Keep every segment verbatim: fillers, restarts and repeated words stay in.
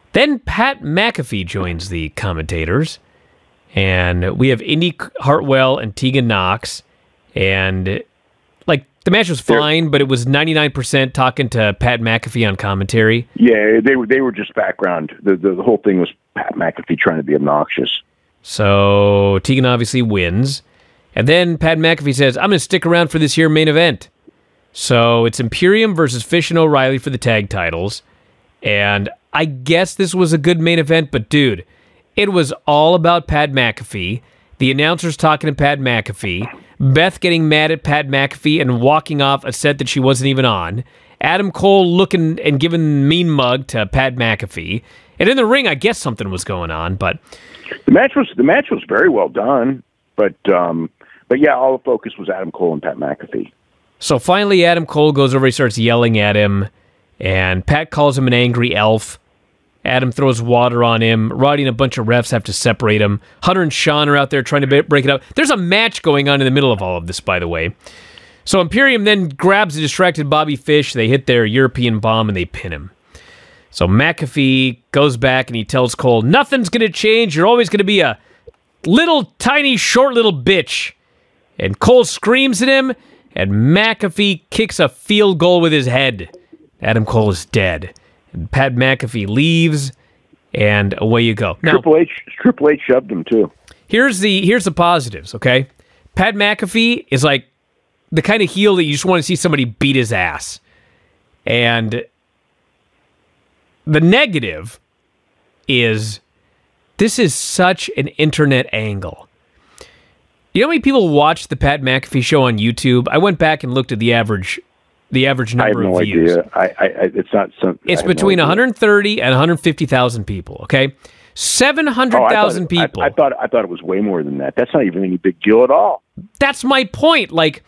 Then Pat McAfee joins the commentators, and we have Indy Hartwell and Tegan Knox, and like the match was fine, They're, but it was ninety-nine percent talking to Pat McAfee on commentary. Yeah, they were they were just background. The, the the whole thing was Pat McAfee trying to be obnoxious. So Tegan obviously wins, and then Pat McAfee says, "I'm going to stick around for this here main event." So it's Imperium versus Fish and O'Reilly for the tag titles, and I guess this was a good main event, but dude, it was all about Pat McAfee. The announcers talking to Pat McAfee. Beth getting mad at Pat McAfee and walking off a set that she wasn't even on. Adam Cole looking and giving mean mug to Pat McAfee. And in the ring, I guess something was going on, but the match was the match was very well done. But um, but yeah, all the focus was Adam Cole and Pat McAfee. So finally, Adam Cole goes over, he starts yelling at him. And Pat calls him an angry elf. Adam throws water on him. Roddy and a bunch of refs have to separate him. Hunter and Sean are out there trying to break it up. There's a match going on in the middle of all of this, by the way. So Imperium then grabs a distracted Bobby Fish. They hit their European bomb and they pin him. So McAfee goes back and he tells Cole, nothing's going to change. You're always going to be a little, tiny, short little bitch. And Cole screams at him, and McAfee kicks a field goal with his head. Adam Cole is dead. And Pat McAfee leaves, and away you go. Now, Triple H, Triple H shoved him too. Here's the here's the positives, okay? Pat McAfee is like the kind of heel that you just want to see somebody beat his ass. And the negative is this is such an internet angle. You know how many people watch the Pat McAfee show on YouTube? I went back and looked at the average The average number I have no of views. Idea. I, I, it's not. Some, it's between no one hundred thirty and one hundred fifty thousand people. Okay, seven hundred thousand oh, people. I, I thought. I thought it was way more than that. That's not even any big deal at all. That's my point. Like,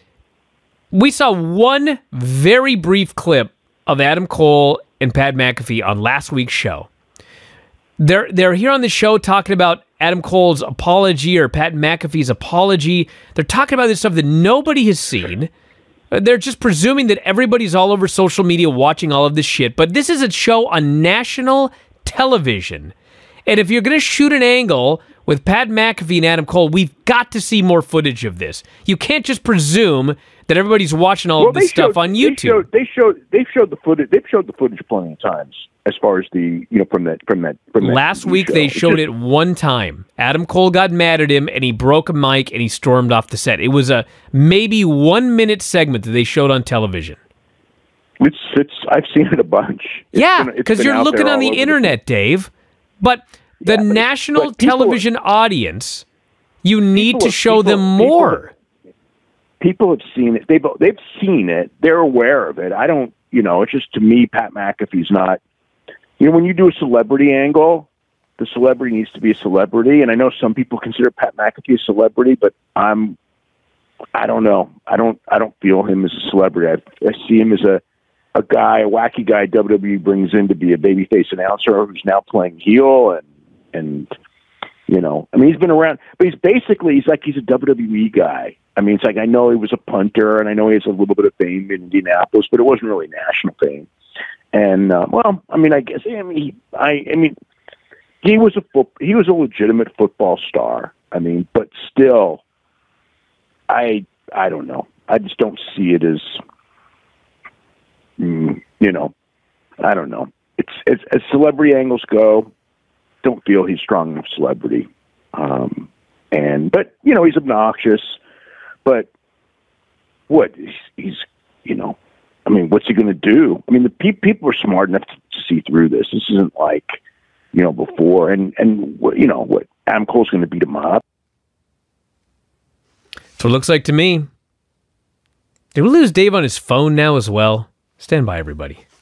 we saw one very brief clip of Adam Cole and Pat McAfee on last week's show. They're they're here on the show talking about Adam Cole's apology or Pat McAfee's apology. They're talking about this stuff that nobody has seen. They're just presuming that everybody's all over social media watching all of this shit. But this is a show on national television. And if you're going to shoot an angle with Pat McAfee and Adam Cole, we've got to see more footage of this. You can't just presume that everybody's watching all well, of this showed, stuff on YouTube. They showed, they showed they've showed the footage. They've showed the footage plenty of times. As far as the you know from that from that from that last week show. they showed just, it one time. Adam Cole got mad at him and he broke a mic and he stormed off the set. It was a maybe one minute segment that they showed on television. It's it's I've seen it a bunch. It's yeah, because you're looking on the internet, the Dave. But the yeah, national but people, television audience, you need to show people, them more. People, people have seen it. They've they've seen it. They're aware of it. I don't. You know, it's just to me, Pat McAfee's not. You know, when you do a celebrity angle, the celebrity needs to be a celebrity. And I know some people consider Pat McAfee a celebrity, but I'm, I don't know. I don't, I don't feel him as a celebrity. I, I see him as a, a guy, a wacky guy W W E brings in to be a babyface announcer who's now playing heel. And, and, you know, I mean, he's been around, but he's basically, he's like, he's a W W E guy. I mean, it's like, I know he was a punter and I know he has a little bit of fame in Indianapolis, but it wasn't really national fame. And uh, well, I mean, I guess I mean, he, I, I mean, he was a fo- he was a legitimate football star. I mean, but still, I I don't know. I just don't see it as, mm, you know, I don't know. It's, it's as celebrity angles go. Don't feel he's strong enough celebrity. Um, and but you know, he's obnoxious. But what he's, he's you know. I mean, what's he going to do? I mean, the pe- people are smart enough to, to see through this. This isn't like, you know, before. And, and you know, what, Adam Cole's going to beat him up. So it looks like to me. Did we lose Dave on his phone now as well? Stand by, everybody.